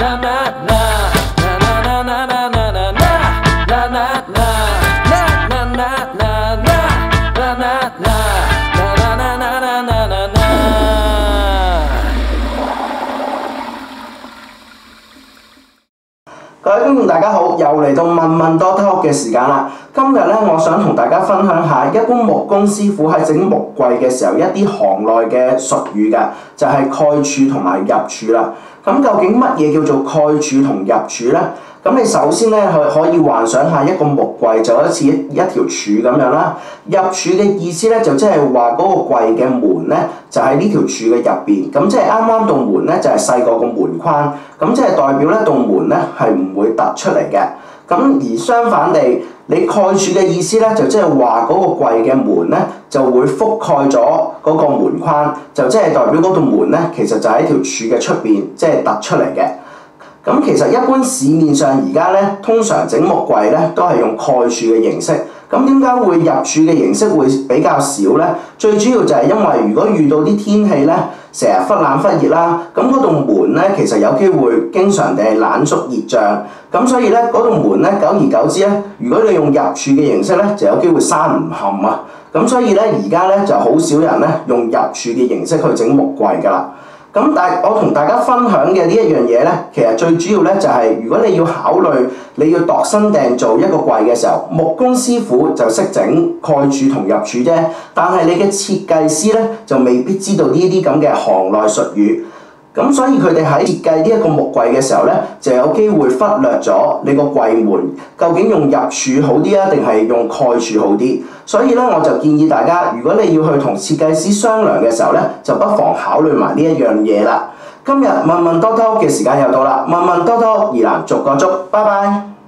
各位觀眾大家好，又嚟到問問多 talk 嘅時間啦。今日咧，我想同大家分享下一般木工師傅喺整木櫃嘅時候一啲行內嘅術語嘅，就係蓋柱同埋入柱啦。咁究竟乜嘢叫做蓋柱同入柱呢？咁你首先咧可以幻想下一個木櫃就好似一條柱咁樣啦。入柱嘅意思咧就即係話嗰個櫃嘅門咧就喺呢條柱嘅入邊，咁即係啱啱道門咧就係細過個門框，咁即係代表咧道門咧係唔會突出嚟嘅。咁而相反地，你蓋柱嘅意思咧就即係話嗰個櫃嘅門咧就會覆蓋咗嗰個門框，就即係代表嗰道門咧其實就喺條柱嘅出邊，即係突出嚟嘅。咁其實一般市面上而家咧，通常整木櫃咧都係用蓋柱嘅形式。咁點解會入柱嘅形式會比較少呢？最主要就係因為如果遇到啲天氣咧，成日忽冷忽熱啦，咁嗰道門咧其實有機會經常地係冷縮熱脹，咁所以咧嗰道門咧久而久之咧，如果你用入柱嘅形式咧，就有機會閂唔冚啊。咁所以咧而家咧就好少人咧用入柱嘅形式去整木櫃㗎啦。咁但係我同大家分享嘅呢一樣嘢咧，其實最主要咧就係如果你要考慮你要度身訂做一個櫃嘅時候，木工師傅就識整蓋柱同入柱啫，但係你嘅設計師咧就未必知道呢啲咁嘅行內術語。咁所以佢哋喺設計呢一個木櫃嘅時候咧，就有機會忽略咗你個櫃門究竟用入柱好啲啊，定係用蓋柱好啲？所以咧，我就建議大家，如果你要去同設計師商量嘅時候咧，就不妨考慮埋呢一樣嘢啦。今日問問多多嘅時間又到啦，問問多多，疑難逐個捉，拜拜。